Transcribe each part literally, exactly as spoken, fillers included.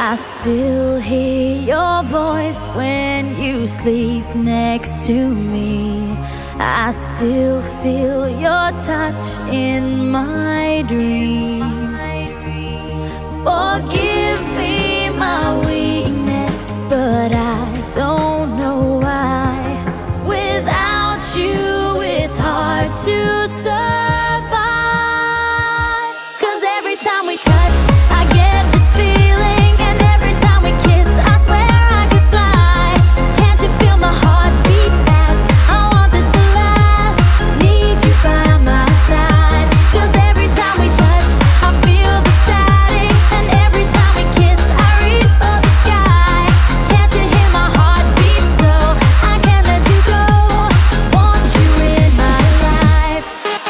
I still hear your voice when you sleep next to me. I still feel your touch in my dream. Forgive me my weakness, but I don't know why. Without you, it's hard to survive. 'Cause every time we touch, I get this feeling, and every time we kiss, I swear I could fly. Can't you feel my heart beat fast? I want this to last. Need you by my side. 'Cause every time we touch, I feel the static, and every time we kiss, I reach for the sky. Can't you hear my heart beat? So I can't let you go. Want you in my life.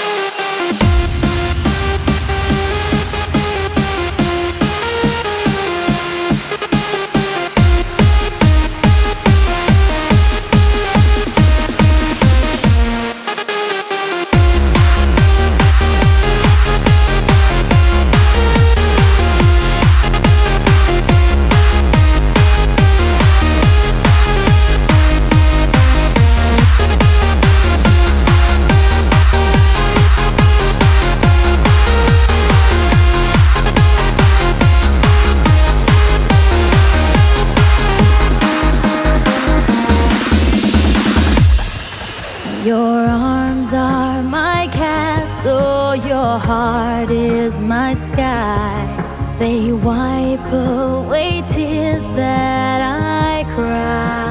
Your arms are my castle, your heart is my sky. They wipe away tears that I cry.